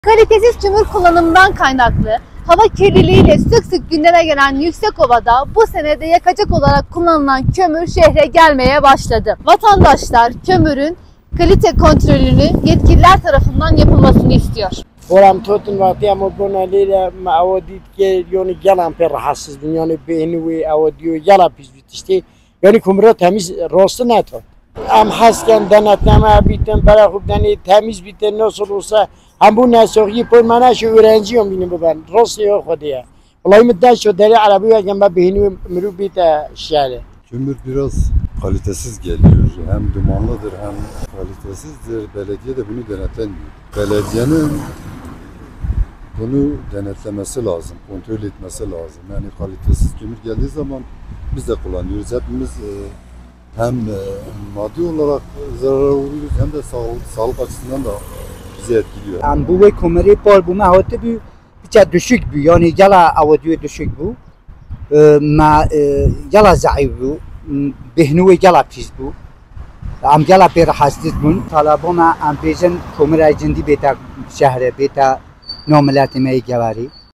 Kalitesiz kömür kullanımından kaynaklı hava kirliliğiyle sık sık gündeme gelen Yüksekova'da bu sene de yakacak olarak kullanılan kömür şehre gelmeye başladı. Vatandaşlar kömürün kalite kontrolünü yetkililer tarafından yapılmasını istiyor. Oram tutun vakti ama bunalıyla mavodit ki yani yalan per rahatsız yani beni ve avdiyo yala pizbitişti yani kumru temiz rostu ne to. Am hasken denetleme biten bırakıp deni temiz biten nasıl olsa hem bu ne soğuğu pırmana şu öğrenciyim benim ben rostu yok diye. Olay müddet şu deri arabayı ben beni mürü bite şehre. Kömür biraz kalitesiz geliyor. Hem dumanlıdır hem kalitesizdir. Belediye de bunu denetlemiyor. Belediyenin bunu denetlemesi lazım, kontrol etmesi lazım. Yani kalitesiz kömür geldiği zaman biz de kullanıyoruz. Hepimiz hem maddi olarak zarar uğruyoruz hem de sağlık açısından da bizi etkiliyor. Yani bu ve kömürü par bu mahvete bir düşük bu. Yani yala avdiyo düşük bu. Ma yala zayıf bu. Behnu yala pis bu. Am yala per hastis bun. Talabona am peşin kömür ajendi beta şehre beta نوع ملاتي ما يجواري